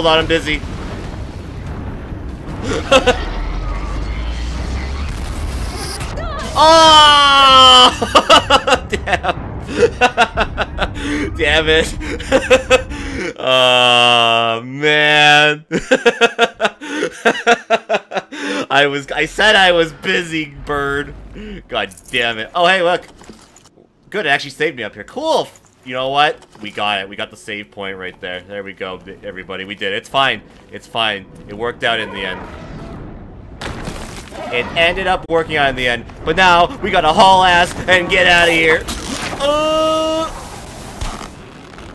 Hold on, I'm busy. Oh! Damn. Damn it. Oh, man. I said I was busy, bird. God damn it. Oh, hey, look. Good, it actually saved me up here. Cool. You know what? We got it. We got the save point right there. There we go, everybody. We did it. It's fine. It's fine. It worked out in the end. It ended up working out in the end. But now, we gotta haul ass and get out of here. Oh!